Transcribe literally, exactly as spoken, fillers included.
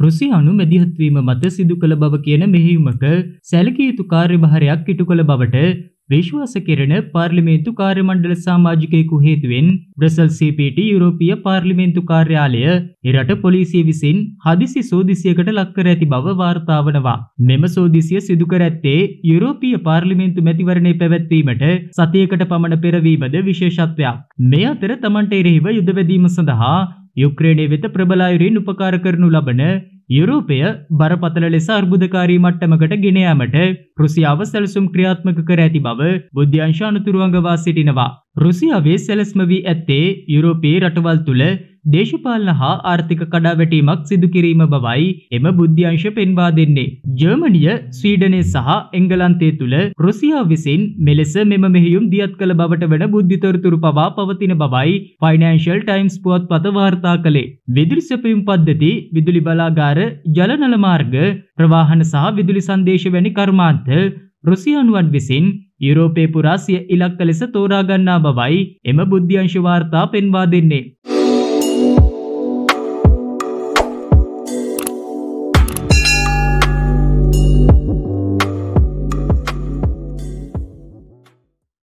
රුසියානු මැදිහත් වීම මත සිදු කළ බව කියන මෙහෙයුමක සැලකිය යුතු කාර්යභාරයක් ඉටු කළ බවට විශ්වාස කෙරෙන පාර්ලිමේන්තු කාර්ය මණ්ඩල සමාජිකයෙකු හේතුවෙන් බ්‍රසල් සී පී ටී යුරෝපීය පාර්ලිමේන්තු කාර්යාලය එරට පොලිසිය විසින් හදිසි සෝදිසියකට ලක් කර ඇති බව වාර්තා වනවා. මෙම සෝදිසිය සිදු කර ඇත්තේ යුරෝපීය පාර්ලිමේන්තු මැතිවරණය පැවැත්වීමට සතියකට පමණ පෙරවීමද විශේෂත්වයක්. මේ අතර තමන්ට එරෙහිව යුද වැදීම සඳහා යුක්‍රේනය වෙත ප්‍රබල අයුරින් උපකාර කරනු ලබන යුරෝපය බරපතල ලෙස අර්බුදකාරී මට්ටමකට ගෙන යාමට රුසියාව සැලසුම් ක්‍රියාත්මක කර ඇති බව බුද්ධ්‍යංශ අනතුරු අඟවා සිටිනවා. රුසියාවේ සැලැස්ම වී ඇත්තේ යුරෝපීය රටවල් තුළ දේශපාලන හා ආර්ථික කඩාවැටීමක් සිදු කිරීම බවයි එම බුද්ධ්‍යංශ පෙන්වා දෙන්නේ. ජර්මනිය, ස්වීඩනය සහ එංගලන්තය තුළ රුසියාව විසින් මෙලෙස මෙම මෙහෙයුම් දියත් කළ බවට වන බුද්ධිතොරතුරු පවා පවතින බවයි ෆයිනෑන්ෂල් ටයිම්ස් පුවත්පත වාර්තා කළේ. විදුලි සැපයුම් පද්ධති, විදුලි බලාගාර, ජල නල මාර්ග, ප්‍රවාහන සහ විදුලි සංදේශ වැනි කර්මාන්ත රුසියානුවන් විසින් යුරෝපයේ පුරා සිය ඉලක්ක ලෙස තෝරා ගන්නා බවයි එම බුද්ධ්‍යංශ වාර්තා පෙන්වා දෙන්නේ.